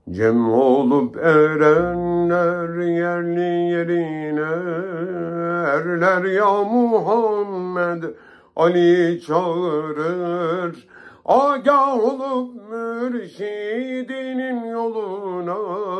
Cem olup erenler yerli yerine erler ya Muhammed Ali çağırır. Agah olup mürşidinin yoluna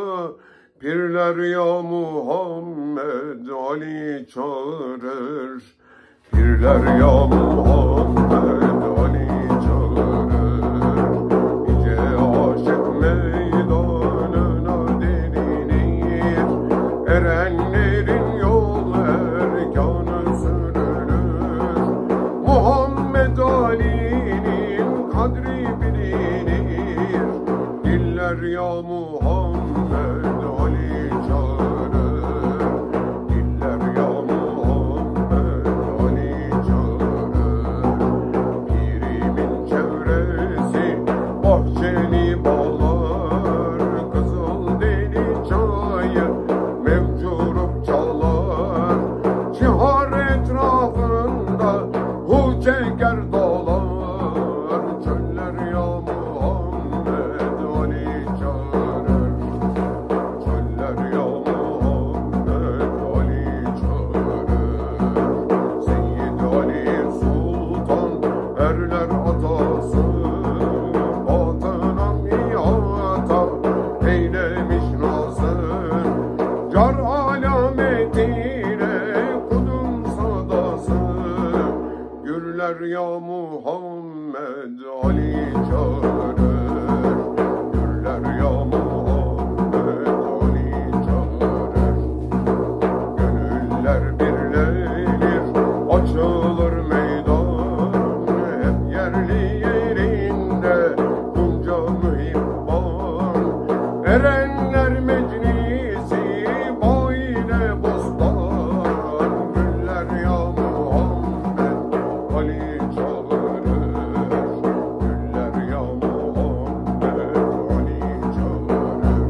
pirler ya Muhammed Ali çağırır. Pirler ya Muhammed Ali çağırır. Nice aşık meydanına derinir. Erenlerin yol erkanı sürülür. Muhammed Ali'nin kadri bilinir. Diller ya Muhammed Ali çağırır. Diller ya Muhammed Ali çağırır. Pirimin çevresi bahçeli bağlar, kızıl deli çayı mevcurup çalar. Cihar etrafında hu çeker dağlar, çöller ya Muhammed Ali çağırır. Çöller ya Muhammed Ali çağırır. Seyyid Ali Sultan erler atası, batına ihata eylemiş nazır. Car alametiyle kudum sadası, gürler ya Muhammed Ali çağırır. Gürler ya Muhammed Ali çağırır. Gönüller birlenir, açılır meydan, hep yerli yerinde bunca mühibban. Erenler meclisi boyne bostan, güller ya Muhammed Ali çağırır. Güller ya Muhammed Ali çağırır.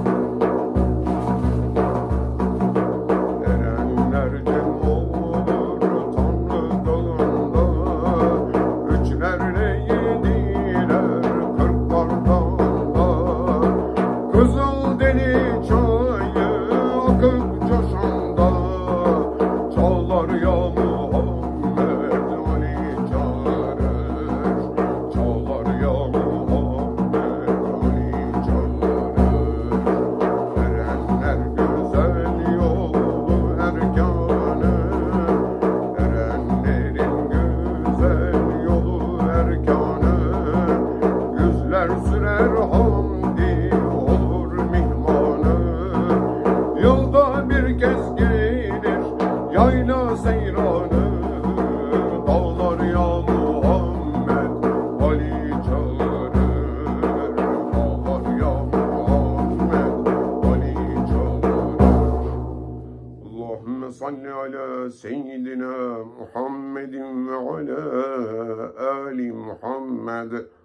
Erenler cem olur Tanrı dağında, üçlerle yediler 40 bardağında. Kızıl deli çayı akıp coşanda, çağlar ya Muhammed Ali çağırır. Çağlar ya Muhammed Ali çağırır. Erenler güzel yolu erkanı, erenlerin güzel yolu erkanı. Yüzler sürer hamdi olur mihmanı, yılda bir kez gelir yayla seyranı. Dağlar ya Muhammed Ali çağırır. Dağlar ya Muhammed Ali çağırır. Allahümme salli ala seyyidina Muhammedin ve ala Ali Muhammed.